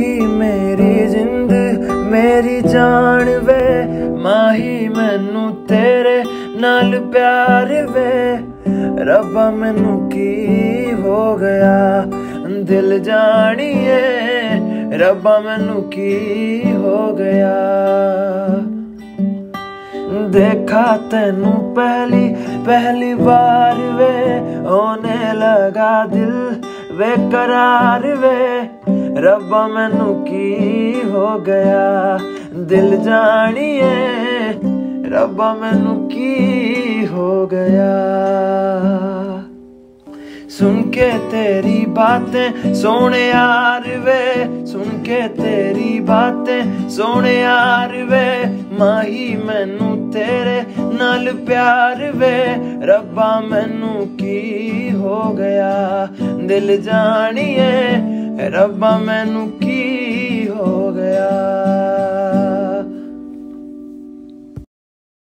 मेरी जिंद मेरी जान वे, माही मैनू तेरे नाल प्यार वे। रब्बा मैनू की हो गया दिल जानिए, रब्बा मैनू की हो गया। देखा तेनू पहली बार वे, होने लगा दिल बेकरार वे। रब्बा मैनू की हो गया दिल जानिए, रब्बा मैनू की हो गया। सुन के तेरी बातें सोने यार वे, सुन के तेरी बातें सोने यार वे। माही मैनू तेरे नाल प्यार वे, रब्बा मैनू की हो गया दिल जानिए, रब्बा मैनू की हो गया।